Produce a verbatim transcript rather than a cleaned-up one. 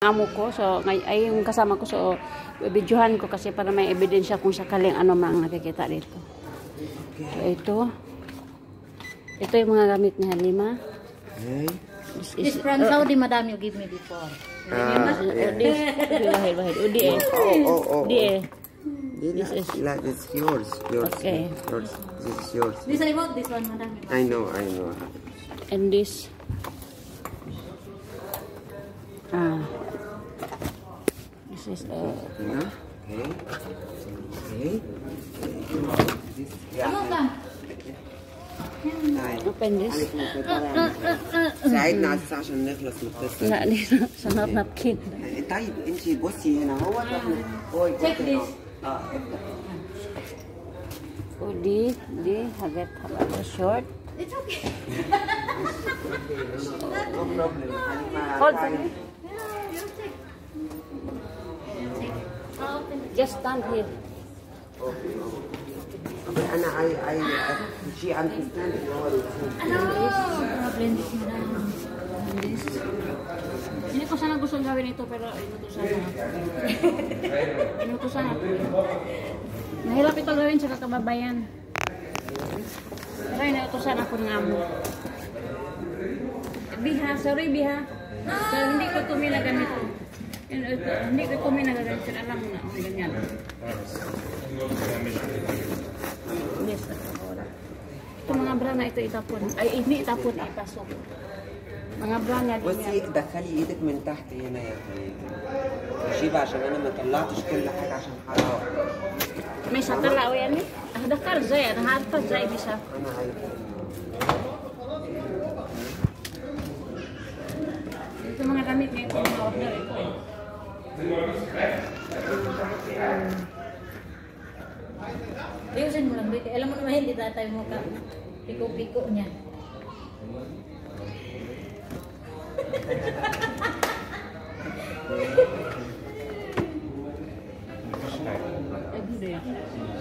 amo ko. So, ngay ay yung kasama ko. So, videohan ko kasi para may ebidensya kung sakaling ano mang nakikita dito. So, ito. Ito yung mga gamit ni Halima. Okay. This is, This from Saudi, madam, you give me before. Ah, uh, this, wahid, wahid. Udi eh. Oh, oh, oh. Udi eh. This This is- is like it's yours. Yours. Okay. Yours. This is yours. This I want, this one, madam. I know. I know. And this. Ah. This is, uh, Yeah. Okay. Okay. This. Yeah. Ano ka? Nice. open this. ساعدنا أساسا عشان نخلص من القصة. لا دي صنعت نابكين. طيب انت بصي هنا هو هو Check this. اه Udi, di, hagat habang short. It's okay. no problem. Hold for me. Yeah, you check. I'll open it. Just stand here. انا I I she understand it. Ano? Problem this, madam. This. Hindi ko sana gustong gawin ito pero inutusan na. Inutusan ako. Mahirap ito gawin sa kakababayan. Pero inutusan ako ng amo. Biha, sorry Biha. So, hindi ko tumi na ganito. Hindi ko tumi na ganito. Alam mo na ang ganyan. Yes, ito mga bra na ito itapon. Ay, hindi itapon, ipasok. Mga bra niya din بصي yan. دخلي ايدك من تحت هنا يا حبيبي. جيبها عشان انا ما طلعتش كل حاجه عشان حرام. May satala o yan eh. Ah, dakar zay. Naharpa zay bisa. انا عارف. Ito mga gamit niya ito. Mga order ito. Ayusin mo lang, Bete. Alam mo naman hindi tatay mo ka. Piko-piko niya. Ay, hindi.